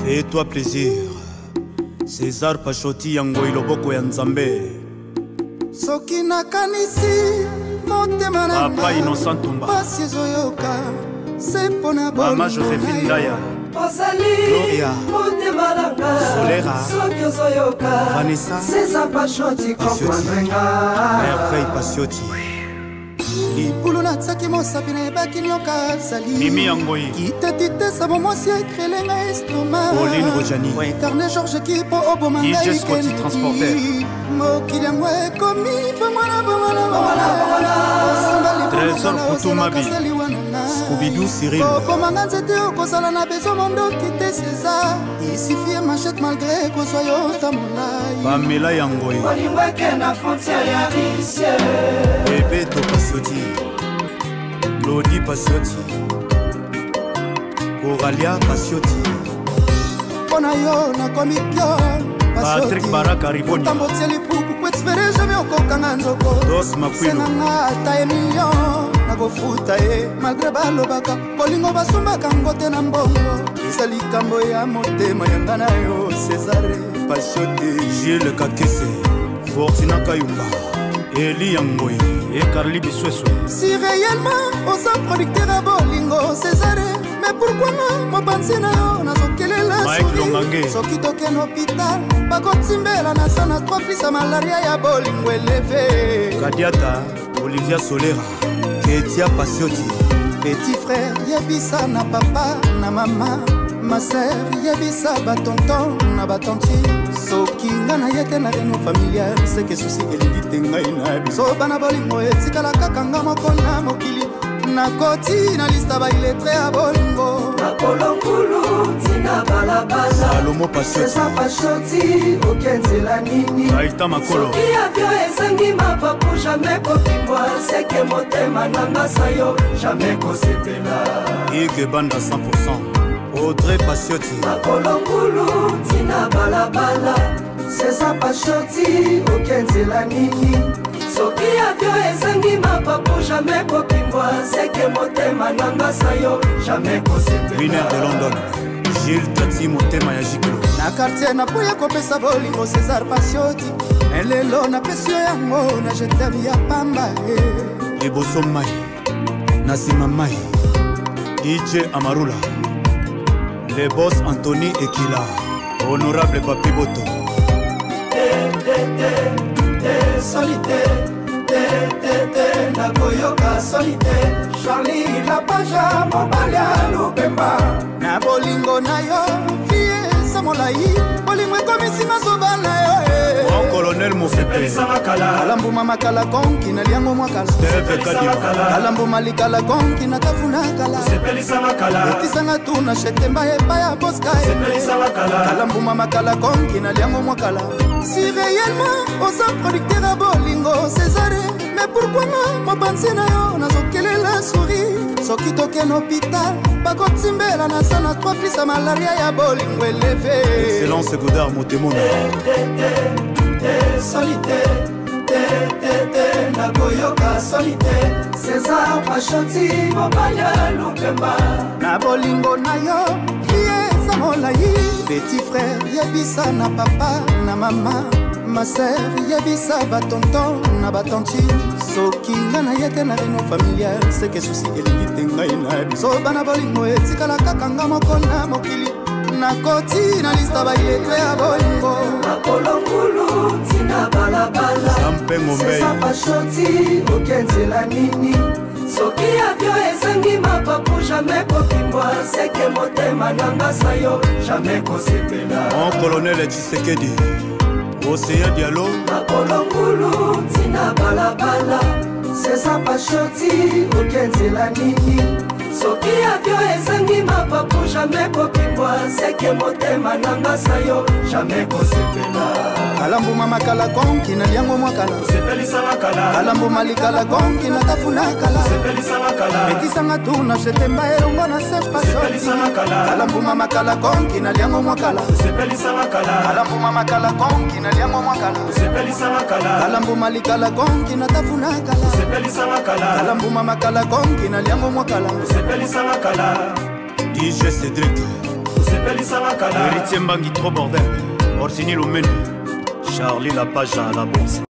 Fais-toi plaisir. César Pachoti yango iloboko ya Nzambe. Soki nakanisi motema na Papa Innocent Tumba. Pasi ezoyoka sepona bolingo. Mama Joséphine Ndaya. Gloria. Solera. Vanessa. César Pachoti comprendrenga. Merveille Pachoti. Libulu na tsaki mosapi na ebaki nyoka zali Mimi Yangoyi. Kitetite sa momosi ekrelenga estoma Pauline Rojani. Incarne Georges Kipo obomanga DJ Scotty Transporteur. mokili yango ekomi bomwana Trésor Kutumabi. Scooby-Doo Cyril. obomanga nzete okozala na bezo mondoki te César isifie machette malgré kozwa yo tamolai Pamela Yangoyi. na frontière ya risie Bebeto Pachoti. Lodi Pachoti. Coralia Pachoti. mpona yo nakomi pio Patrick Baraka Riboni. tambotia lipuku kuexpere jamais okokanga nzoko Dos Makwilo. senanga ata emillion nakofuta ye malgré balobaka bolingo basumbaka ngo te na mbongo eza likambo ya motema yanga na yo Césare Pachoti. Gilles Kakese. Fortina Kayumba. Eli Yangoyi. Et Carly Bisweswe. si réellement oza producteur ya bolingo Césare mais pourquoi nga mopanzi na yo nazokelela Mike Longange. soki tokende hôpital bakotimbela na sa na 3 plus ya malaria ya bolingo eleve Kadiata. Olivia Solera. Ketia Pachoti. petit frère yebisa na papa na mama ma sœur yebisa batonton na batanti soki nga na ye te na réunion familiale seke susi elingi te ngai na biso bana bolingo etikala kaka nga moko na mokili nakoti na lista bailetre ya bolingo nakolongulu tina balabala Salomo César Pachoti. Pachoti okenzela nini Aïta Makolo. soki avio esangi mapapu jamais kokimbwa seke motema na ngasa yo jamais kosepela Ike Banda 100%. Audrey Pachoti. makolongulu tina balabala César Pachoti okenzela nini soki avio esangi mapapu jamais kokimbwa seke motema na ngasa yo jamais kosepela Winner de London. Gilles Tati Motema ya Jiklo. na quartier napoya kopesa bolingo César Pachoti elelo napesi yo yango na jetem ya pamba Liboso Mai. Nasima Mai. DJ Amarula. Les boss Anthony Ekila. Honorable Papi Boto. solité nakoyoka solité Charlie Lapaja mobali ya Lupemba na bolingo na yo fie eza molai bolingo ekomisinga soba na yo Grand Colonel Mofepe. kalambuma makala konki na liango mwakala Steve Kadima. kalambuma likala konki na tafuna kala etisanga tuna shetemba epa ya boskae kalambuma makala konki na liango mwakala si réellement oza producteur ya bolingo Césare mais pourquoi nga mopanzi na yo nazokelela souri soki tokende hôpital bakotimbela na sa na 3 plus ya malaria ya bolingo eleve Excellence Godard Motemona. solité nakoyoka solité César Pachoti mobali ya Lupemba na bolingo na yo fie eza molai petit frère yebisa na papa na mama ma sœur yebisa batonton na batanti soki nga na ye te na réunion familiale seke susi elingi te ngai na biso bana bolingo etikala kaka nga moko na mokili nakoti na lista bailetre ya bolingo makolongulu tina balabala Sampe Ngombei. César Pachoti okenzela nini soki avio esangi mapapu jamais kokimbwa seke motema na ngasa yo jamais kosepela Grand Colonel Tshisekedi. Océan Diallo. makolongulu tina balabala César Pachoti okenzela nini soki avio esangi mapapu jamais kokimbwa seke motema na ngasa yo jamais kosepela kalambuma makala konki na liango mwakala kalambuma likala konki na tafuna kala etisanga tuna shetemba elongo na Serge Pachoti kalambuma makala konki na liango mwakala kalambuma makala konki na liango mwakala kalambuma likala konki na tafuna kala kalambuma makala konki na liango mwakala DJ Cédric. sepelisanga kala héritier mbangi trop bordel orsini lomene Charlie la page à la bourse